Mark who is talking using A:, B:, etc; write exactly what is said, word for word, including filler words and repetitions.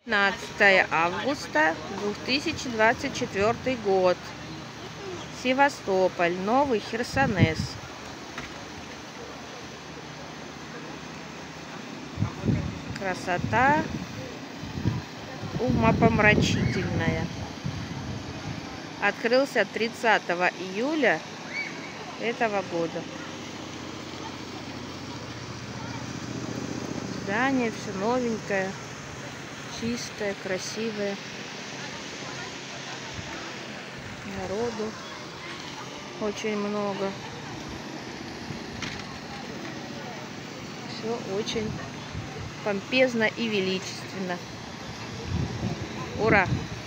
A: пятнадцатое августа две тысячи двадцать четвёртый год. Севастополь, Новый Херсонес. Красота умопомрачительная. Открылся тридцатого июля этого года. Здание все новенькое, чистое, красивое. Народу очень много. Все очень помпезно и величественно. Ура!